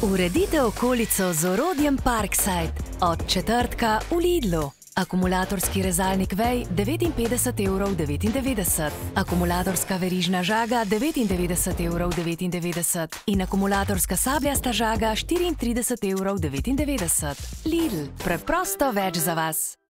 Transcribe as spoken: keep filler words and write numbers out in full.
Uredite okolico z orodjem Parkside od četrtka v Lidlu. Akumulatorski rezalnik vej devetinpetdeset evrov devetindevetdeset, akumulatorska verižna žaga devetindevetdeset evrov devetindevetdeset in akumulatorska sabljasta žaga štiriintrideset evrov devetindevetdeset. Lidl, preprosto več za vas.